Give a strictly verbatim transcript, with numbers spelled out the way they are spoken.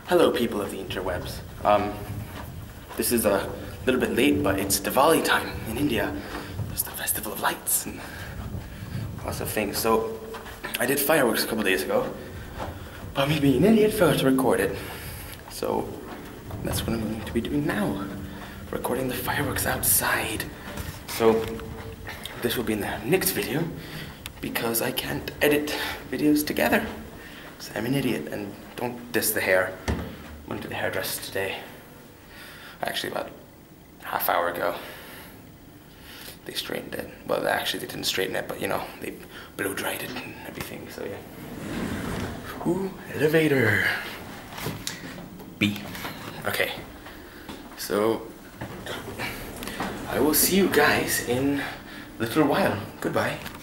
Hello, people of the interwebs. Um, this is a little bit late, but it's Diwali time in India. There's the Festival of Lights and lots of things. So, I did fireworks a couple days ago, but me being an idiot forgot to record it. So, that's what I'm going to be doing now. Recording the fireworks outside. So, this will be in the next video, because I can't edit videos together. Because I'm an idiot, and don't diss the hair. I went to the hairdresser today. Actually, about a half hour ago. They straightened it. Well, actually, they didn't straighten it, but you know, they blow dried it and everything, so yeah. Ooh, elevator. B. Okay. So, I will see you guys in a little while. Goodbye.